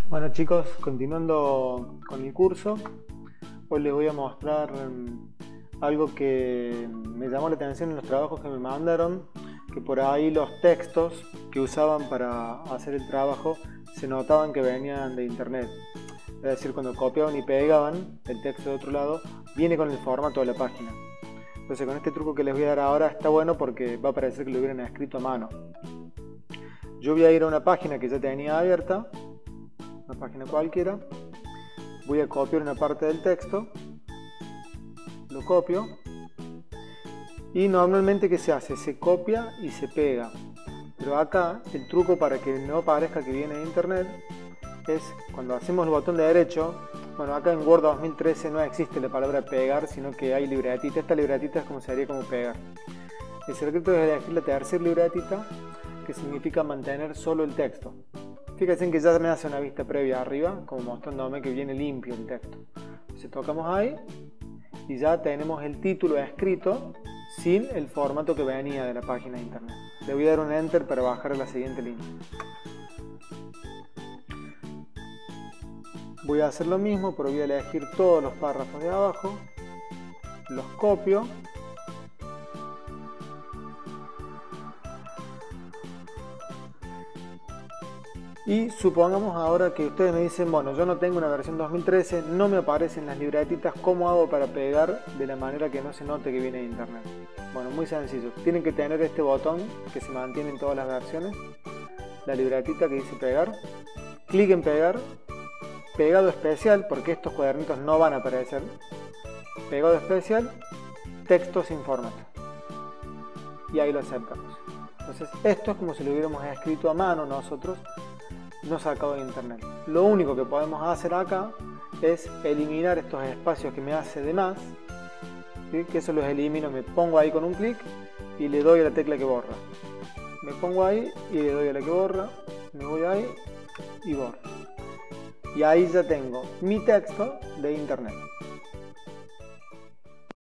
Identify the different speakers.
Speaker 1: Bueno chicos, continuando con el curso, hoy les voy a mostrar algo que me llamó la atención en los trabajos que me mandaron, que por ahí los textos que usaban para hacer el trabajo se notaban que venían de internet. Es decir, cuando copiaban y pegaban el texto de otro lado, viene con el formato de la página. Entonces con este truco que les voy a dar ahora está bueno porque va a parecer que lo hubieran escrito a mano. Yo voy a ir a una página que ya tenía abierta, una página cualquiera, voy a copiar una parte del texto, lo copio y normalmente ¿qué se hace? Se copia y se pega, pero acá el truco para que no parezca que viene de internet es cuando hacemos el botón de derecho. Bueno, acá en Word 2013 no existe la palabra pegar, sino que hay libretita. Esta libretita es como sería como pegar. El secreto es elegir la tercera libretita, que significa mantener solo el texto. Fíjense que ya me hace una vista previa arriba, como mostrándome que viene limpio el texto. Entonces tocamos ahí y ya tenemos el título escrito sin el formato que venía de la página de internet. Le voy a dar un enter para bajar a la siguiente línea. Voy a hacer lo mismo, pero voy a elegir todos los párrafos de abajo, los copio y supongamos ahora que ustedes me dicen, bueno, yo no tengo una versión 2013, no me aparecen las libretitas, ¿cómo hago para pegar de la manera que no se note que viene de internet? Bueno, muy sencillo, tienen que tener este botón que se mantiene en todas las versiones, la libretita que dice pegar, clic en pegar, pegado especial, porque estos cuadernitos no van a aparecer, pegado especial, texto sin formato, y ahí lo aceptamos. Entonces esto es como si lo hubiéramos escrito a mano nosotros, no sacado de internet. Lo único que podemos hacer acá es eliminar estos espacios que me hace de más, ¿sí? Que eso los elimino, me pongo ahí con un clic y le doy a la tecla que borra. Me pongo ahí y le doy a la que borra, me voy ahí y borro. Y ahí ya tengo mi texto de internet.